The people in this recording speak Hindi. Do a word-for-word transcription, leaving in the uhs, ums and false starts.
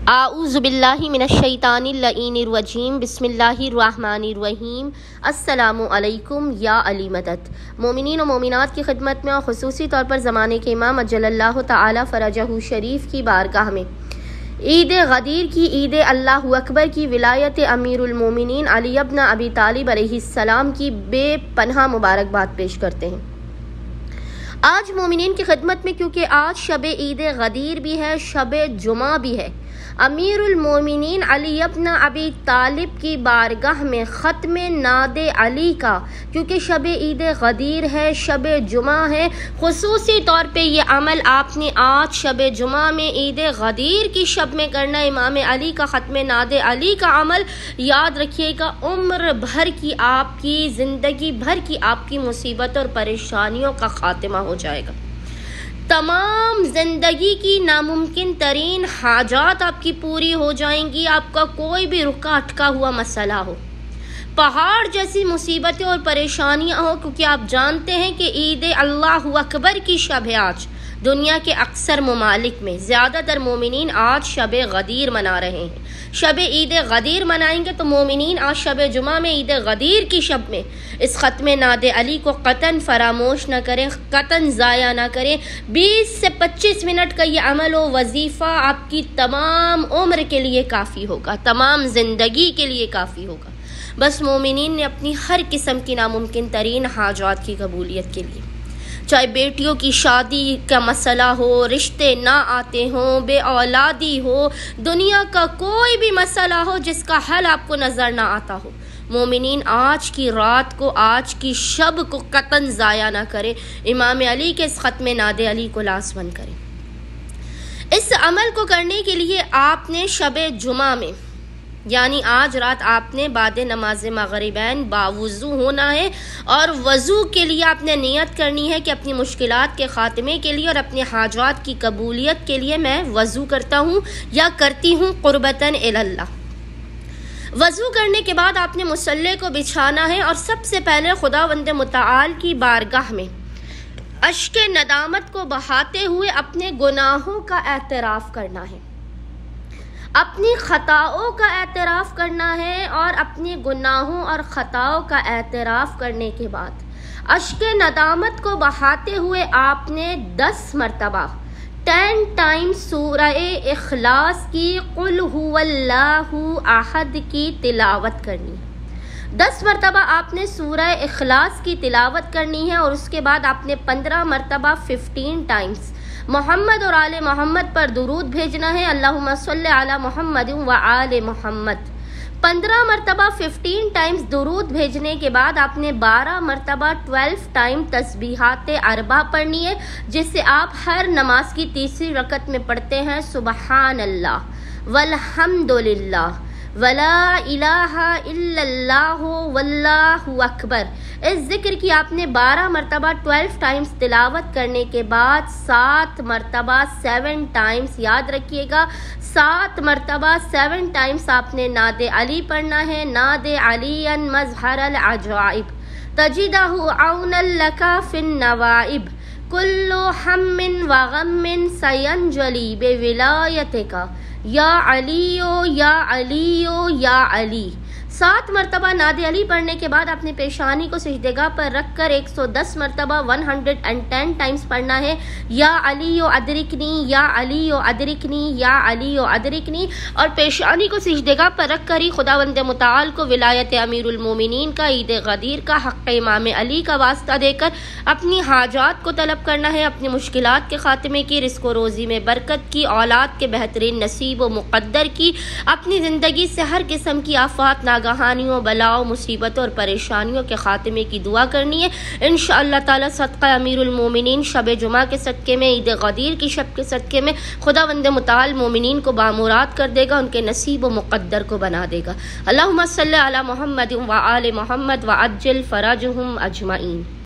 आऊज़ु बिल्लाहि मिनश्शैतानिर लईनिर रजीम बिस्मिल्लाहिर रहमानिर रहीम। अस्सलामु अलैकुम या अली मदद। मोमिनीन और मोमिनात की खिदमत में और ख़ुसूसी तौर पर ज़माने के इमाम अज्जलल्लाहु तआला फ़रजहु शरीफ की बारगाह में ईद गदीर की ईद अल्लाहु अकबर की विलायत अमीरुल मोमिनीन अली इब्न अबी तालिब अलैहिस्सलाम की बेपनाह मुबारकबाद पेश करते हैं। आज मोमिनीन की खिदमत में, क्योंकि आज शब ईद गदीर भी है, शब जुमा भी है, अमीरुल मोमिनीन अली इब्न अबी तालिब की बारगाह में ख़त्म नादे अली का, क्योंकि शब ईद गदीर है, शब जुमा है, ख़ुसूसी तौर पे ये अमल आपने आज शब जुमा में ईद गदीर की शब में करना है। इमाम अली का ख़त्म नादे अली का अमल याद रखिएगा, उम्र भर की आपकी ज़िंदगी भर की आपकी मुसीबत और परेशानियों का ख़ात्मा हो जाएगा। तमाम ज़िंदगी की नामुमकिन तरीन हाजात आपकी पूरी हो जाएंगी। आपका कोई भी रुका अटका हुआ मसला हो, पहाड़ जैसी मुसीबतें और परेशानियां हो, क्योंकि आप जानते हैं कि ईद अल्लाहु अकबर की शब है आज। दुनिया के अक्सर ममालिक में ज़्यादातर मोमिनीन आज शब गदीर मना रहे हैं। शब ईद गदीर मनाएंगे तो मोमिनीन आज शब जुमा में ईद गदीर की शब में इस ख़त्म नादे अली को कतन फरामोश न करें, कतन ज़ाया न करें। बीस से पच्चीस मिनट का ये अमल व वजीफ़ा आपकी तमाम उम्र के लिए काफ़ी होगा, तमाम ज़िंदगी के लिए काफ़ी होगा। बस मोमिनीन ने अपनी हर किस्म की नामुमकिन तरीन हाजात की कबूलियत के लिए, चाहे बेटियों की शादी का मसला हो, रिश्ते ना आते हों, बे औलादी हो, दुनिया का कोई भी मसला हो जिसका हल आपको नज़र ना आता हो, मोमिनीन आज की रात को, आज की शब को कतन ज़ाया ना करें। इमाम अली के इस ख़त्म नादे अली को लाज़मन करें। इस अमल को करने के लिए आपने शब जुमा में, यानी आज रात, आपने बाद नमाज मगरिबैन बावुज़ू होना है और वज़ू के लिए आपने नियत करनी है कि अपनी मुश्किलात के ख़ात्मे के लिए और अपने हाजात की कबूलियत के लिए मैं वज़ू करता हूँ या करती हूँ क़ुर्बतन इलल्लाह। वज़ू करने के बाद आपने मुसल्ले को बिछाना है और सबसे पहले खुदावंद मुतआल की बारगाह में अश्क नदामत को बहाते हुए अपने गुनाहों का एतराफ़ करना है, अपनी ख़ताओं का एतराफ़ करना है। और अपने गुनाहों और ख़ताओं का एतराफ़ करने के बाद अश्क नदामत को बहाते हुए आपने दस मरतबा टेन टाइम्स सूरह इखलास की कुल हुवल्लाहु अहद की तिलावत करनी है। दस मरतबा आपने सूरह इखलास की तिलावत करनी है और उसके बाद आपने पंद्रह मरतबा फिफ्टीन टाइम्स मोहम्मद और आले मोहम्मद पर दुरूद भेजना है। अल्लाहुम्मा सल्ली अला मोहम्मद व आले मोहम्मद। पंद्रह मरतबा फिफ्टीन टाइम्स दुरूद भेजने के बाद आपने बारह मरतबा ट्वेल्व टाइम तस्बीहात अरबा पढ़नी है, जिससे आप हर नमाज की तीसरी रकत में पढ़ते हैं सुबहान अल्लाह वल्हम्दुलिल्लाह वला इलाहा इल्लल्लाहु वल्लाहु अकबर। इस जिक्र की आपने बारह मरतबा ट्वेल्व टाइम्स तिलावत करने के बाद सात मरतबा सेवन टाइम्स, याद रखिएगा, सात मरतबा सेवन टाइम्स आपने नादे अली पढ़ना है। नादे अलीयन मज़हरल अजाइब तजिदहु औनल लका फिन नवाइब कुल्लु हम्मिन व गम्मिन सयंजली बेविलायतिका या अलियो या अलियो या अली। सात मरतबा नादे अली पढ़ने के बाद अपने पेशानी को सिजदेगाह पर रखकर एक सौ दस मरतबा one hundred and ten times पढ़ना है, या अलियो अदरिकनी या अलियो अदरिकनी या अलियो अदरिकनी। और पेशानी को सिजदेगाह पर रखकर ही खुदावंद मुतआल को विलायत अमीरुल मोमिनीन का, ईद गदीर का, हक़ इमाम अली का वास्ता देकर अपनी हाजात को तलब करना है, अपनी मुश्किलात के ख़ात्मे की, रिज़्क़ व रोज़ी में बरकत की, औलाद के बेहतरीन नसीब व मुक़द्दर की, अपनी ज़िंदगी से हर किस्म की आफ़ात, नागहानियों, बलाओं, मुसीबतों और परेशानियों के ख़ात्मे की दुआ करनी है। इंशाअल्लाह ताला सदक़ा अमीरुल मोमिनीन शब जुमा के सदक़े में, ईद गदीर की शब के सदक़े में खुदावंद मुतआल मोमिनीन को बामुराद कर देगा, उनके नसीब व मुक़द्दर को बना देगा। अल्लाहुम्मा सल्ली अला मुहम्मद व आले मोहम्मद व अज्जिल फ़रजहुम अजमईन।